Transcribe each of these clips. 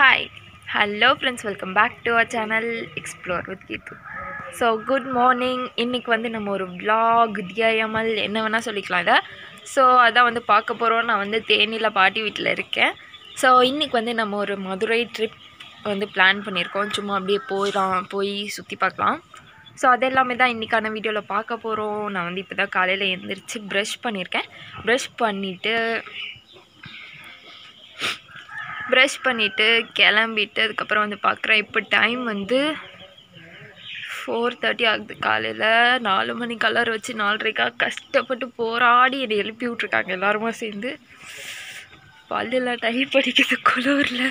Hi, hello friends, welcome back to our channel Explore with Keerthu. So good morning. இன்னைக்கு வந்து நம்ம ஒரு vlog DIML என்ன வேணா சொல்லிக்கலாம் இத. ஸோ அதான் வந்து பார்க்க போகிறோம். நான் வந்து தேனியில் பாட்டி வீட்டில் இருக்கேன். ஸோ இன்றைக்கி வந்து நம்ம ஒரு மதுரை ட்ரிப் வந்து பிளான் பண்ணியிருக்கோம். சும்மா அப்படியே போய் சுற்றி பார்க்கலாம். ஸோ அது எல்லாமே தான் இன்றைக்கான வீடியோவில் பார்க்க போகிறோம். நான் வந்து இப்போ தான் காலையில் எழுந்திரிச்சு ப்ரஷ் பண்ணியிருக்கேன். ப்ரஷ் பண்ணிவிட்டு கிளம்பிட்டு அதுக்கப்புறம் வந்து பார்க்குறேன். இப்போ டைம் வந்து 4:30 ஆகுது. காலையில் 4 மணி கலர் வச்சு 4:30 கஷ்டப்பட்டு போராடி என்னை எழுப்பி விட்ருக்காங்க எல்லாருமா சேர்ந்து. பல்லுலாம் டைப் அடிக்குது குளூரில்.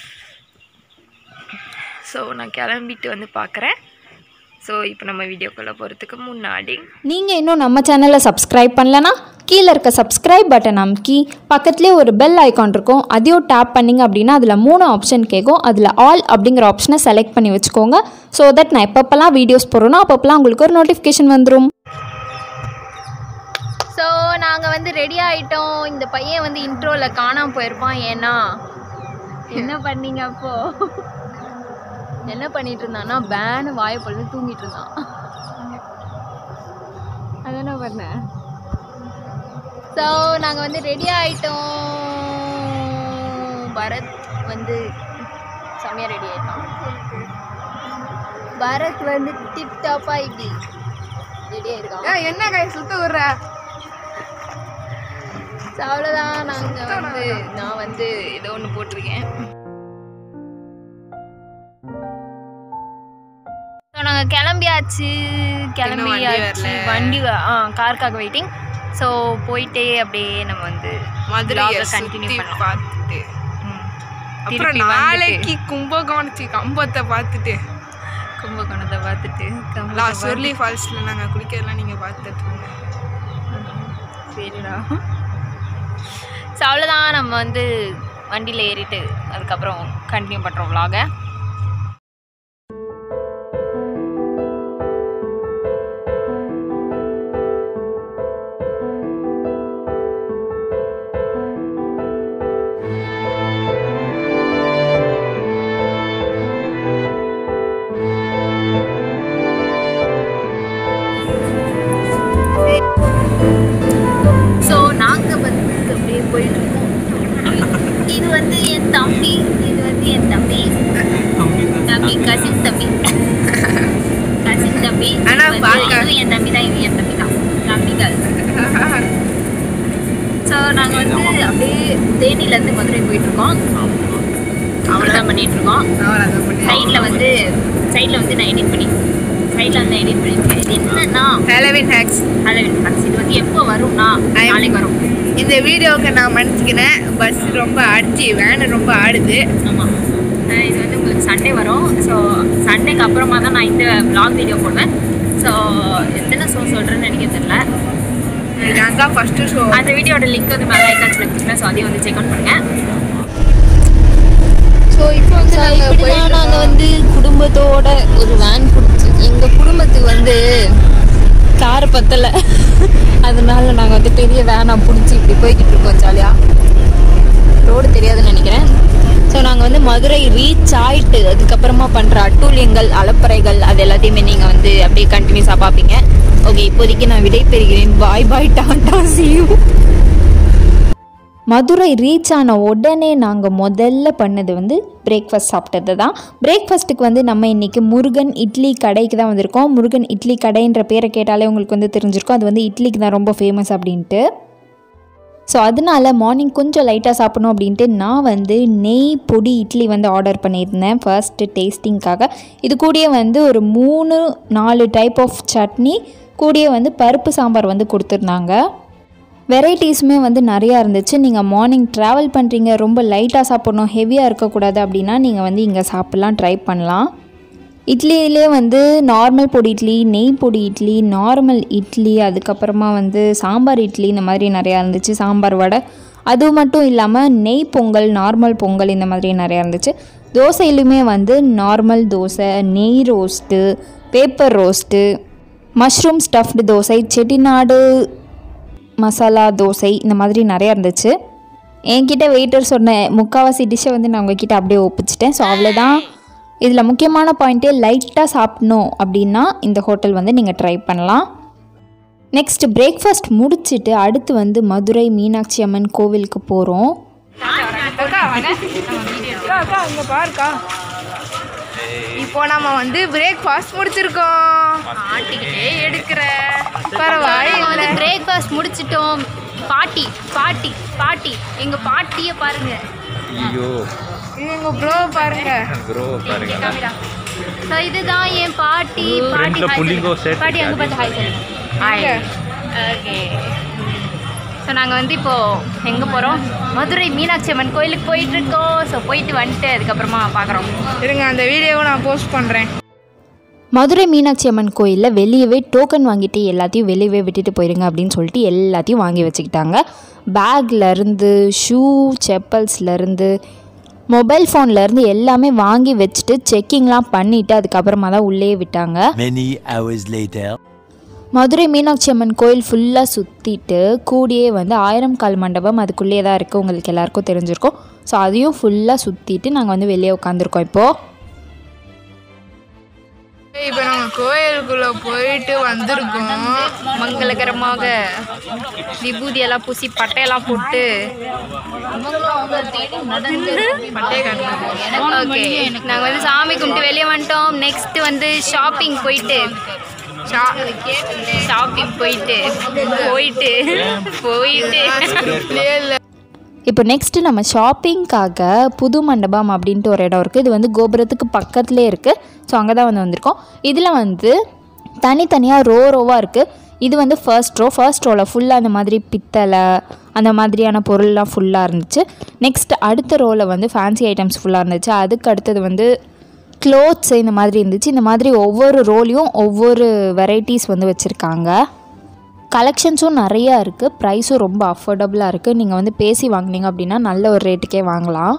ஸோ நான் கிளம்பிட்டு வந்து பார்க்குறேன். ஸோ இப்போ நம்ம வீடியோக்குள்ளே போகிறதுக்கு முன்னாடி நீங்கள் இன்னும் நம்ம சேனலை சப்ஸ்கிரைப் பண்ணலன்னா கீழே இருக்க சப்ஸ்கிரைப் பட்டன் அமுக்கி பக்கத்துலேயே ஒரு பெல் ஐக்கான் இருக்கும், அதையும் டேப் பண்ணிங்க அப்படின்னா அதில் 3 ஆப்ஷன் கேட்கும். அதில் ஆல் அப்படிங்கிற ஆப்ஷனை செலக்ட் பண்ணி வச்சுக்கோங்க. ஸோ தட் நான் எப்பப்பெல்லாம் வீடியோஸ் போடுறோன்னா அப்பப்பெல்லாம் உங்களுக்கு ஒரு நோட்டிஃபிகேஷன் வந்துடும். ஸோ நாங்கள் வந்து ரெடி ஆகிட்டோம். இந்த பையன் வந்து இன்ட்ரோவில் காணாமல் போயிருப்பான். ஏன்னா என்ன பண்ணீங்க அப்போது என்ன பண்ணிட்டு இருந்தான்னா பேனு வாயை பொழுது தூங்கிட்டு இருந்தான். அது என்ன பண்ணேன். ஸோ நாங்கள் வந்து ரெடி ஆகிட்டோம். பரத் வந்து செம்மையாக ரெடி ஆகிட்டோம். பரத் வந்து டிப் டாப்பாக இப்படி ரெடி ஆகிருக்கான். என்ன கை சுத்த விடுற. ஸோ அவ்வளோதான். நான் வந்து ஏதோ ஒன்று போட்டிருக்கேன். நாங்கள் கிளம்பியாச்சு. வண்டி காருக்காக வெயிட்டிங். ஸோ போயிட்டே அப்படியே நம்ம வந்து மதுரையை கண்டினியூ பார்த்துட்டு அப்புறம் நாளைக்கு கும்பகோணத்தை பார்த்துட்டு சொல்லி ஃபால்ஸில் நாங்கள் குளிக்கிறதுலாம் நீங்கள் பார்த்துட்டு சரிடா. ஸோ அவ்வளோதான். நம்ம வந்து வண்டியில் ஏறிட்டு அதுக்கப்புறம் கண்டினியூ பண்ணுறோம் vlog-ஐ. இது வந்து என் தம்பி கசின் தம்பி என் தம்பி தான் தம்பிகள். ஸோ நாங்கள் வந்து அப்படியே தேனியிலேருந்து மதுரை போயிட்டுருக்கோம். அவ்வளோதான் பண்ணிகிட்ருக்கோம். சைடில் வந்து நான் எடிட் பண்ணியிருக்கேன். இது என்னன்னா ஹாலோவீன் ஹேக்ஸ். இது வந்து எப்போ வரும்னா நாளைக்கு வரும். இந்த வீடியோவுக்கு நான் மன்னிச்சுக்கிறேன். பஸ் ரொம்ப வேன் ரொம்ப ஆடுது. ஆமாம், இது வந்து உங்களுக்கு சண்டே வரும். ஸோ சண்டேக்கு அப்புறமா தான் நான் இந்த vlog வீடியோ போடுவேன். ஸோ எத்தனை ஷோ சொல்கிறேன்னு எனக்கு தெரியல. இதுதான் ஃபஸ்ட்டு ஷோ. அந்த வீடியோட லிங்க் வந்து மேலே ஐக்கான்ஸில் வச்சுருக்கேன். ஸோ அதையும் வந்து செக் அவுட் பண்ணுங்கள். ஸோ இப்போ வந்து நாங்கள் வந்து குடும்பத்தோட ஒரு வேன் பிடிச்சி, எங்கள் குடும்பத்துக்கு வந்து காரை பத்தலை, அதனால நாங்கள் வந்து பெரிய வேனாக பிடிச்சி இப்படி போய்கிட்டு இருக்கோம் ஜாலியாக. ரோடு தெரியாதுன்னு நினைக்கிறேன். ஸோ நாங்கள் வந்து மதுரை ரீச் ஆகிட்டு அதுக்கப்புறமா பண்ணுற அட்டூழியங்கள் அலப்பறைகள் அது எல்லாத்தையுமே நீங்கள் வந்து அப்படியே கண்டினியூஸாக பார்ப்பீங்க. ஓகே, இப்போதைக்கு நான் விடை பெறுகிறேன். Bye tata see you. Madurai reach ஆன உடனே நாங்கள் முதல்ல பண்ணது வந்து பிரேக்ஃபாஸ்ட் சாப்பிட்டது தான். பிரேக்ஃபாஸ்ட்டுக்கு வந்து நம்ம இன்றைக்கி முருகன் இட்லி கடைக்கு தான் வந்திருக்கோம். முருகன் இட்லி கடைன்ற பேரை கேட்டாலே உங்களுக்கு வந்து தெரிஞ்சிருக்கும், அது வந்து இட்லிக்கு தான் ரொம்ப ஃபேமஸ் அப்படின்ட்டு. ஸோ அதனால மார்னிங் கொஞ்சம் லைட்டாக சாப்பிடணும் அப்படின்ட்டு நான் வந்து நெய் பொடி இட்லி வந்து ஆர்டர் பண்ணியிருந்தேன் ஃபர்ஸ்ட்டு டேஸ்டிங்காக. இது கூடயே வந்து ஒரு 3-4 டைப் ஆஃப் சட்னி, கூடயே வந்து பருப்பு சாம்பார் வந்து கொடுத்துருந்தாங்க. வெரைட்டிஸுமே வந்து நிறையா இருந்துச்சு. நீங்கள் மார்னிங் ட்ராவல் பண்ணுறீங்க, ரொம்ப லைட்டாக சாப்பிட்ணும், ஹெவியாக இருக்கக்கூடாது அப்படின்னா நீங்கள் வந்து இங்கே சாப்பிட்லாம், ட்ரை பண்ணலாம். இட்லியிலே வந்து நார்மல் பொடி இட்லி, நெய் பொடி இட்லி, நார்மல் இட்லி, அதுக்கப்புறமா வந்து சாம்பார் இட்லி, இந்த மாதிரி நிறையா இருந்துச்சு. சாம்பார் வடை, அது மட்டும் இல்லாமல் நெய் பொங்கல், நார்மல் பொங்கல், இந்த மாதிரி நிறையா இருந்துச்சு. தோசையிலுமே வந்து நார்மல் தோசை, நெய் roast, paper roast, mushroom stuffed dosa, Chettinad masala dosa, இந்த மாதிரி நிறையா இருந்துச்சு. என்கிட்ட வெயிட்டர் சொன்ன முக்கால்வாசி டிஷ்ஷை வந்து நான் உங்ககிட்ட அப்படியே ஒப்பிச்சிட்டேன். ஸோ அவ்வளோதான். இதில் முக்கியமான பாயிண்ட்டே லைட்டாக சாப்பிடணும் அப்படின்னா இந்த ஹோட்டல் வந்து நீங்கள் ட்ரை பண்ணலாம். நெக்ஸ்ட் பிரேக்ஃபாஸ்ட் முடிச்சுட்டு அடுத்து வந்து மதுரை மீனாட்சி அம்மன் கோவிலுக்கு போகிறோம். இப்போ நம்ம வந்து பிரேக்ஃபாஸ்ட் முடிச்சிருக்கோம். எடுக்கிற பரவாயில்லை. பிரேக்ஃபாஸ்ட் முடிச்சிட்டோம். பாட்டி பாட்டி பாட்டி எங்கள் பாட்டியை பாருங்க. ஐயோ எங்க ப்ரோ பாருங்க. ஸோ இதுதான் என் பாட்டி. பாட்டி பாட்டி அங்கே பார்த்து ஹாய் சொல்லுங்க. ஓகே. ஸோ நாங்கள் வந்து இப்போது எங்கே போகிறோம்? மதுரை மீனாட்சி அம்மன் கோயிலுக்கு போயிட்டுருக்கோம். ஸோ போயிட்டு வந்துட்டு அதுக்கப்புறமா பார்க்குறோம். இருங்க, அந்த வீடியோவை நான் போஸ்ட் பண்ணுறேன். மதுரை மீனாட்சி அம்மன் கோயிலில் வெளியவே டோக்கன் வாங்கிட்டு எல்லாத்தையும் வெளியவே விட்டுட்டு போயிருங்க அப்படின்னு சொல்லிட்டு எல்லாத்தையும் வாங்கி வச்சுக்கிட்டாங்க. பேக்லேருந்து ஷூ செப்பல்ஸ்லேருந்து மொபைல் ஃபோன்லேருந்து எல்லாமே வாங்கி வச்சுட்டு செக்கிங்லாம் பண்ணிவிட்டு அதுக்கப்புறமா தான் உள்ளே விட்டாங்க. மதுரை மீனாட்சி அம்மன் கோயில் ஃபுல்லாக சுற்றிட்டு கூடியே வந்து 1000 கால் மண்டபம் அதுக்குள்ளேயே தான் இருக்குது, உங்களுக்கு எல்லாருக்கும் தெரிஞ்சிருக்கும். ஸோ அதையும் ஃபுல்லாக சுற்றிட்டு நாங்கள் வந்து வெளியே உட்காந்துருக்கோம். இப்போது இப்போ நாங்கள் கோயிலுக்குள்ளே போயிட்டு வந்திருக்கோம். மங்களகரமாக விபூதியெல்லாம் பூசி பட்டையெல்லாம் போட்டு ஓகே நாங்கள் வந்து சாமி கும்பிட்டு வெளியே வந்துட்டோம். நெக்ஸ்ட் வந்து ஷாப்பிங் போயிட்டு இப்போ நெக்ஸ்ட்டு நம்ம ஷாப்பிங்காக புது மண்டபம் அப்படின்ட்டு ஒரு இடம் இருக்குது. இது வந்து கோபுரத்துக்கு பக்கத்துலேயே இருக்குது. ஸோ அங்கே தான் வந்து வந்திருக்கோம். இதில் வந்து தனித்தனியாக ரோவாக இருக்குது. இது வந்து ஃபர்ஸ்ட் ரோவில் ஃபுல்லாக அந்த மாதிரி பித்தளை அந்த மாதிரியான பொருள்லாம் ஃபுல்லாக இருந்துச்சு. நெக்ஸ்ட் அடுத்த ரோவில் வந்து ஃபேன்சி ஐட்டம்ஸ் ஃபுல்லாக இருந்துச்சு. அதுக்கு அடுத்தது வந்து க்ளோத்ஸ் இந்த மாதிரி இருந்துச்சு. இந்த மாதிரி ஒவ்வொரு ரோலையும் ஒவ்வொரு வெரைட்டிஸ் வந்து வச்சுருக்காங்க. கலெக்ஷன்ஸும் நிறையா இருக்குது. ப்ரைஸும் ரொம்ப அஃபோர்டபுளாக இருக்குது. நீங்கள் வந்து பேசி வாங்கினீங்க அப்படின்னா நல்ல ஒரு ரேட்டுக்கே வாங்கலாம்.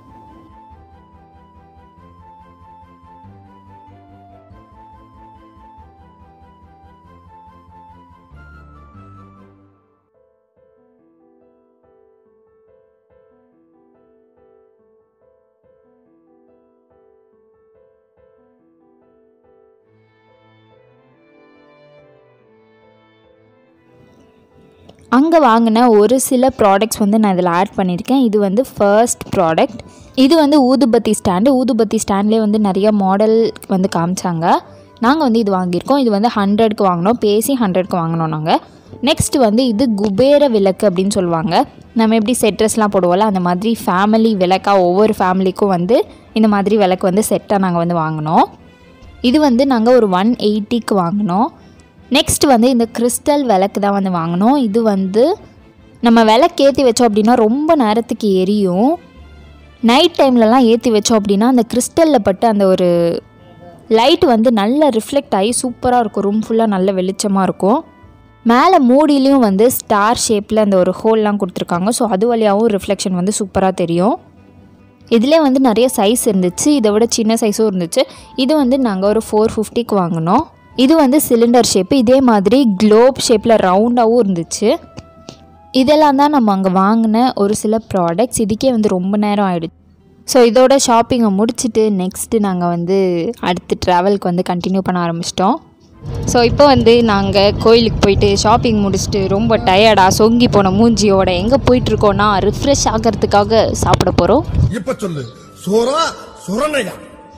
அங்கே வாங்கின ஒரு சில ப்ராடக்ட்ஸ் வந்து நான் இதில் ஆட் பண்ணியிருக்கேன். இது வந்து ஃபர்ஸ்ட் ப்ராடக்ட். இது வந்து ஊதுபத்தி ஸ்டாண்ட்லேயே வந்து நிறைய மாடல் வந்து காமிச்சாங்க. நாங்கள் வந்து இது வாங்கியிருக்கோம். இது வந்து 100க்கு வாங்கினோம். பேசி 100க்கு வாங்கினோம் நாங்கள். நெக்ஸ்ட் வந்து இது குபேர விளக்கு அப்படின்னு சொல்லுவாங்க. நம்ம எப்படி செட்ரஸ்லாம் போடுவோம்ல அந்த மாதிரி ஃபேமிலி விளக்காக ஒவ்வொரு ஃபேமிலிக்கும் வந்து இந்த மாதிரி விளக்கு வந்து செட்டாக நாங்கள் வந்து வாங்கினோம். இது வந்து நாங்கள் ஒரு 180க்கு வாங்கினோம். நெக்ஸ்ட் வந்து இந்த கிறிஸ்டல் விளக்கு தான் வந்து வாங்கினோம். இது வந்து நம்ம விளக்கு ஏற்றி வச்சோம் அப்படின்னா ரொம்ப நேரத்துக்கு எரியும். நைட் டைம்லலாம் ஏற்றி வச்சோம் அப்படின்னா அந்த கிறிஸ்டலில் பட்டு அந்த ஒரு லைட் வந்து நல்லா ரிஃப்ளெக்ட் ஆகி சூப்பராக இருக்கும். ரூம் ஃபுல்லாக நல்ல வெளிச்சமாக இருக்கும். மேலே மூடிலையும் வந்து ஸ்டார் ஷேப்பில் அந்த ஒரு ஹோல்லாம் கொடுத்துருக்காங்க. ஸோ அது வழியாகவும் ரிஃப்ளெக்ஷன் வந்து சூப்பராக தெரியும். இதிலே வந்து நிறைய சைஸ் இருந்துச்சு. இதை விட சின்ன சைஸும் இருந்துச்சு. இது வந்து நாங்கள் ஒரு 450க்கு வாங்கினோம். இது வந்து சிலிண்டர் ஷேப்பு. இதே மாதிரி குளோப் ஷேப்பில் ரவுண்டாகவும் இருந்துச்சு. இதெல்லாம் தான் நம்ம அங்கே வாங்கின ஒரு சில ப்ராடக்ட்ஸ். இதுக்கே வந்து ரொம்ப நேரம் ஆகிடுச்சு. ஸோ இதோட ஷாப்பிங்கை முடிச்சுட்டு நெக்ஸ்ட்டு நாங்கள் வந்து அடுத்து ட்ராவலுக்கு வந்து கண்டினியூ பண்ண ஆரம்பிச்சிட்டோம். ஸோ இப்போ வந்து நாங்கள் கோயிலுக்கு போயிட்டு ஷாப்பிங் முடிச்சுட்டு ரொம்ப டயர்டாக சொங்கி போன மூஞ்சியோட எங்கே போயிட்டுருக்கோன்னா ரிஃப்ரெஷ் ஆகிறதுக்காக சாப்பிட போகிறோம். இப்போ சொல்லு, சோறா சுரணையா?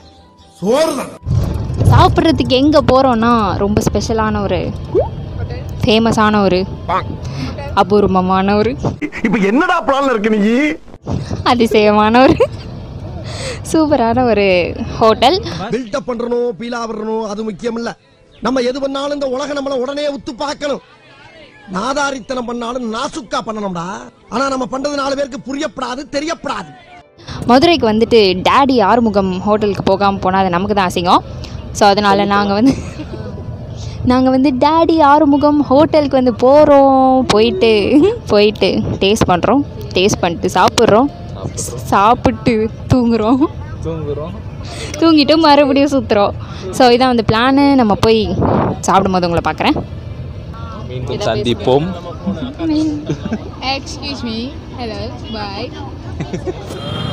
சோறு தான். சாப்பிட்றதுக்கு எங்கே போகிறோன்னா ரொம்ப ஸ்பெஷலான ஒரு ஃபேமஸான ஒரு அபூர்வமான ஒரு இப்போ என்னடா பிளான்ல இருக்கு நீ? அதிசயமான ஒரு சூப்பரான ஒரு ஹோட்டல். பில்டப் பண்றணும், பீலா வரணும், அது முக்கியம் இல்ல. நம்ம எது பண்ணாலும் இந்த உலக நம்மள உடனே உத்து பார்க்கணும். நாதாரித்தனம் பண்ணாலும் நாசுக்கா பண்ணணும்டா. ஆனா நம்ம பண்றது 4 பேருக்கு புரியப்படாது, தெரியப்படாது. மதுரைக்கு வந்துட்டு டேடி ஆறுமுகம் ஹோட்டலுக்கு போகாமல் போனால் அது நமக்கு தான் அசிங்கம். ஸோ அதனால் நாங்கள் வந்து டேடி ஆறுமுகம் ஹோட்டலுக்கு வந்து போகிறோம். போயிட்டு டேஸ்ட் பண்ணுறோம். டேஸ்ட் பண்ணிட்டு சாப்பிட்டு தூங்கிட்டு மறுபடியும் சுற்றுறோம். ஸோ இதான் வந்து பிளானு. நம்ம போய் சாப்பிடும்போது உங்களை பார்க்குறேன். மீண்டும் சந்திப்போம். எக்ஸ்கியூஸ் மீ, ஹலோ பாய்